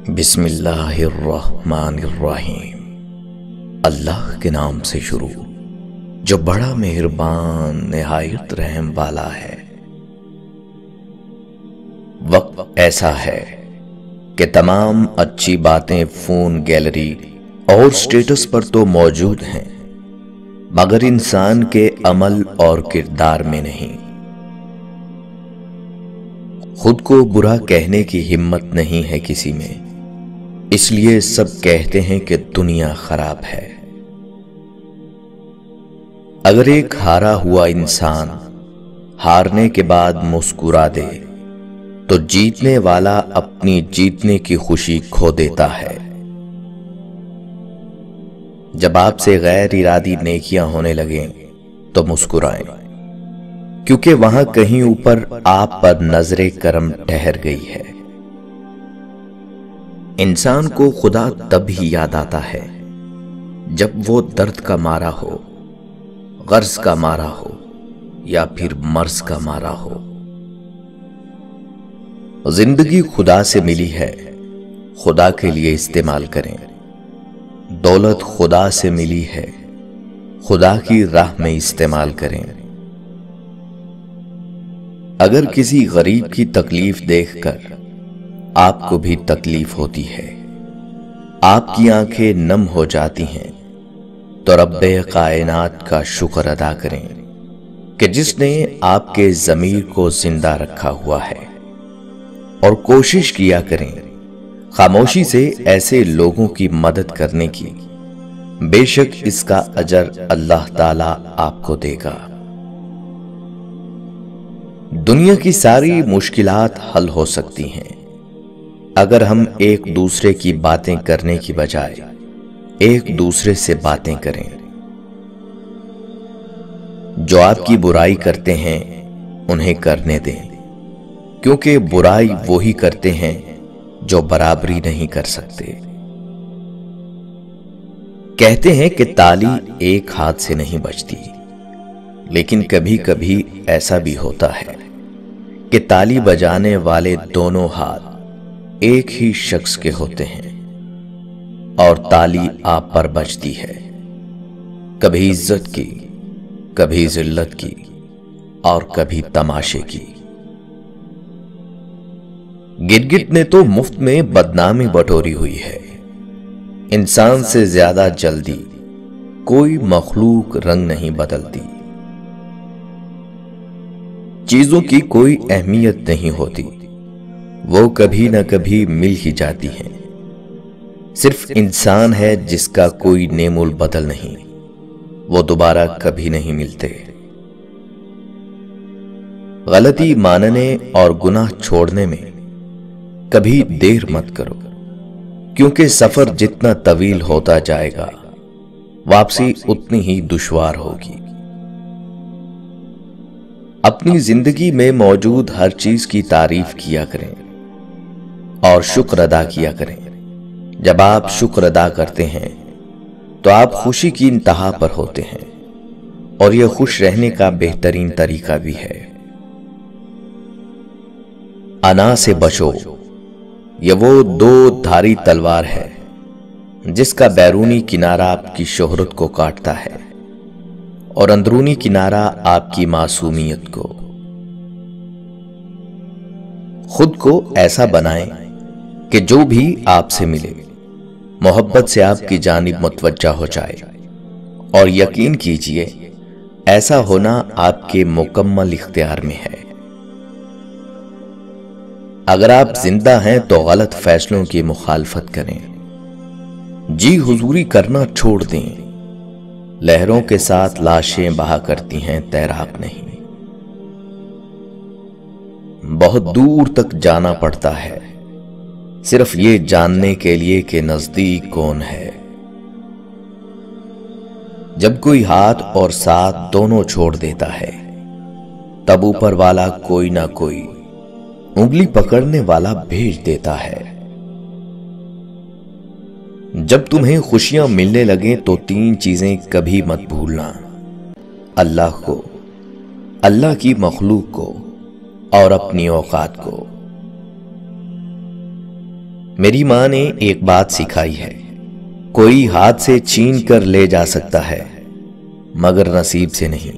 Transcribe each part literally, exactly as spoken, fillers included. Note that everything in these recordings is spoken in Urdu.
بسم اللہ الرحمن الرحیم۔ اللہ کے نام سے شروع جو بڑا مہربان نہایت رحم والا ہے۔ وقت ایسا ہے کہ تمام اچھی باتیں فون، گیلری اور سٹیٹس پر تو موجود ہیں، مگر انسان کے عمل اور کردار میں نہیں۔ خود کو برا کہنے کی ہمت نہیں ہے کسی میں، اس لیے سب کہتے ہیں کہ دنیا خراب ہے۔ اگر ایک ہارا ہوا انسان ہارنے کے بعد مسکرا دے تو جیتنے والا اپنی جیتنے کی خوشی کھو دیتا ہے۔ جب آپ سے غیر ارادی نیکیاں ہونے لگیں تو مسکرائیں، کیونکہ وہاں کہیں اوپر آپ پر نظر کرم ٹھہر گئی ہے۔ انسان کو خدا تب ہی یاد آتا ہے جب وہ درد کا مارا ہو، غرض کا مارا ہو یا پھر مرض کا مارا ہو۔ زندگی خدا سے ملی ہے، خدا کے لیے استعمال کریں۔ دولت خدا سے ملی ہے، خدا کی راہ میں استعمال کریں۔ اگر کسی غریب کی تکلیف دیکھ کر آپ کو بھی تکلیف ہوتی ہے، آپ کی آنکھیں نم ہو جاتی ہیں، تو رب کائنات کا شکر ادا کریں کہ جس نے آپ کے ضمیر کو زندہ رکھا ہوا ہے، اور کوشش کیا کریں خاموشی سے ایسے لوگوں کی مدد کرنے کی، بے شک اس کا اجر اللہ تعالیٰ آپ کو دے گا۔ دنیا کی ساری مشکلات حل ہو سکتی ہیں اگر ہم ایک دوسرے کی باتیں کرنے کی بجائے ایک دوسرے سے باتیں کریں۔ جو آپ کی برائی کرتے ہیں انہیں کرنے دیں، کیونکہ برائی وہی کرتے ہیں جو برابری نہیں کر سکتے۔ کہتے ہیں کہ تالی ایک ہاتھ سے نہیں بجتی، لیکن کبھی کبھی ایسا بھی ہوتا ہے کہ تالی بجانے والے دونوں ہاتھ ایک ہی شخص کے ہوتے ہیں، اور تالی آپ پر بجتی ہے، کبھی عزت کی، کبھی ذلت کی، اور کبھی تماشے کی۔ گرگٹ نے تو مفت میں بدنامی بٹوری ہوئی ہے۔ انسان سے زیادہ جلدی کوئی مخلوق رنگ نہیں بدلتی۔ چیزوں کی کوئی اہمیت نہیں ہوتی، وہ کبھی نہ کبھی مل ہی جاتی ہیں۔ صرف انسان ہے جس کا کوئی نیم البدل نہیں، وہ دوبارہ کبھی نہیں ملتے۔ غلطی ماننے اور گناہ چھوڑنے میں کبھی دیر مت کرو، کیونکہ سفر جتنا طویل ہوتا جائے گا واپسی اتنی ہی دشوار ہوگی۔ اپنی زندگی میں موجود ہر چیز کی تعریف کیا کریں اور شکر ادا کیا کریں۔ جب آپ شکر ادا کرتے ہیں تو آپ خوشی کی انتہا پر ہوتے ہیں، اور یہ خوش رہنے کا بہترین طریقہ بھی ہے۔ انا سے بچو، یہ وہ دو دھاری تلوار ہے جس کا بیرونی کنارہ آپ کی شہرت کو کاٹتا ہے اور اندرونی کنارہ آپ کی معصومیت کو۔ خود کو ایسا بنائیں کہ جو بھی آپ سے ملے محبت سے آپ کی جانب متوجہ ہو جائے، اور یقین کیجئے ایسا ہونا آپ کے مکمل اختیار میں ہے۔ اگر آپ زندہ ہیں تو غلط فیصلوں کی مخالفت کریں، جی حضوری کرنا چھوڑ دیں۔ لہروں کے ساتھ لاشیں بہا کرتی ہیں، تیراک نہیں۔ بہت دور تک جانا پڑتا ہے صرف یہ جاننے کے لیے کہ نزدیک کون ہے۔ جب کوئی ہاتھ اور ساتھ دونوں چھوڑ دیتا ہے تب اوپر والا کوئی نہ کوئی انگلی پکڑنے والا بھیج دیتا ہے۔ جب تمہیں خوشیاں ملنے لگیں تو تین چیزیں کبھی مت بھولنا: اللہ کو، اللہ کی مخلوق کو، اور اپنی اوقات کو۔ میری ماں نے ایک بات سکھائی ہے، کوئی ہاتھ سے چھین کر لے جا سکتا ہے مگر نصیب سے نہیں۔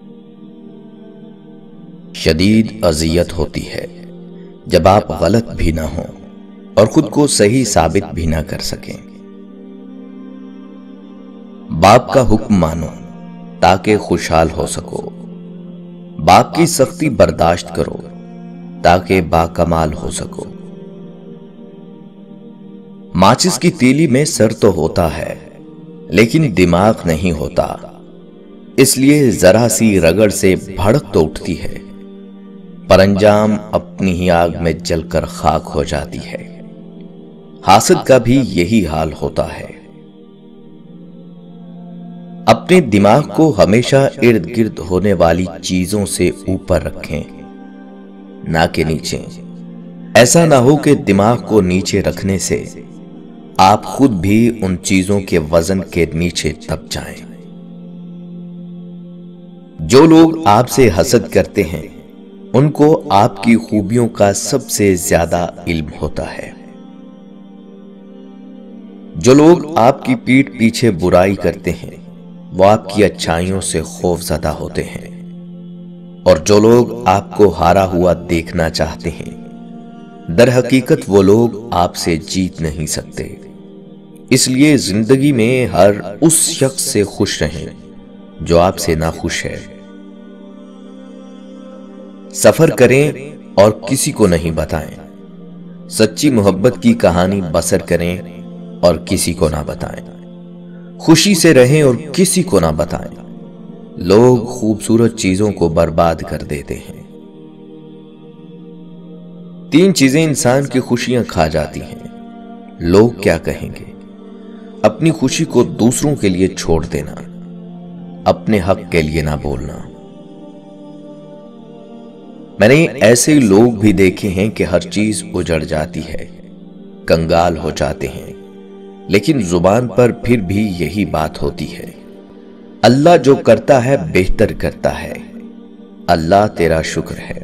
شدید اذیت ہوتی ہے جب آپ غلط بھی نہ ہوں اور خود کو صحیح ثابت بھی نہ کر سکیں۔ باپ کا حکم مانو تاکہ خوشحال ہو سکو، باپ کی سختی برداشت کرو تاکہ باکمال ہو سکو۔ ماچس کی تیلی میں سر تو ہوتا ہے لیکن دماغ نہیں ہوتا، اس لیے ذرا سی رگڑ سے بھڑک تو اٹھتی ہے پر انجام اپنی ہی آگ میں جل کر خاک ہو جاتی ہے۔ حاسد کا بھی یہی حال ہوتا ہے۔ اپنے دماغ کو ہمیشہ ارد گرد ہونے والی چیزوں سے اوپر رکھیں نہ کہ نیچے۔ ایسا نہ ہو کہ دماغ کو نیچے رکھنے سے آپ خود بھی ان چیزوں کے وزن کے نیچے دب جائیں۔ جو لوگ آپ سے حسد کرتے ہیں ان کو آپ کی خوبیوں کا سب سے زیادہ علم ہوتا ہے۔ جو لوگ آپ کی پیٹھ پیچھے برائی کرتے ہیں وہ آپ کی اچھائیوں سے خوف زدہ ہوتے ہیں، اور جو لوگ آپ کو ہارا ہوا دیکھنا چاہتے ہیں در حقیقت وہ لوگ آپ سے جیت نہیں سکتے۔ اس لیے زندگی میں ہر اس شخص سے خوش رہیں جو آپ سے ناخوش ہے۔ سفر کریں اور کسی کو نہیں بتائیں، سچی محبت کی کہانی بسر کریں اور کسی کو نہ بتائیں، خوشی سے رہیں اور کسی کو نہ بتائیں۔ لوگ خوبصورت چیزوں کو برباد کر دیتے ہیں۔ تین چیزیں انسان کی خوشیاں کھا جاتی ہیں، لوگ کیا کہیں گے، اپنی خوشی کو دوسروں کے لیے چھوڑ دینا، اپنے حق کے لیے نہ بولنا۔ میں نے ایسے لوگ بھی دیکھے ہیں کہ ہر چیز اجڑ جاتی ہے، کنگال ہو جاتے ہیں، لیکن زبان پر پھر بھی یہی بات ہوتی ہے، اللہ جو کرتا ہے بہتر کرتا ہے، اللہ تیرا شکر ہے۔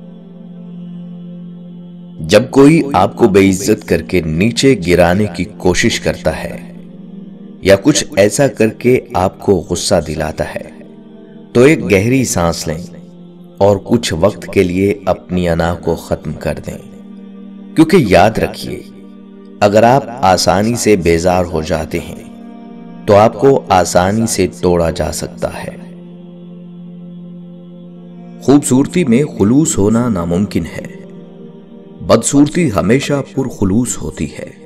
جب کوئی آپ کو بے عزت کر کے نیچے گرانے کی کوشش کرتا ہے یا کچھ ایسا کر کے آپ کو غصہ دلاتا ہے تو ایک گہری سانس لیں اور کچھ وقت کے لیے اپنی انا کو ختم کر دیں، کیونکہ یاد رکھیے اگر آپ آسانی سے بیزار ہو جاتے ہیں تو آپ کو آسانی سے توڑا جا سکتا ہے۔ خوبصورتی میں خلوص ہونا ناممکن ہے، بدصورتی ہمیشہ پرخلوص ہوتی ہے۔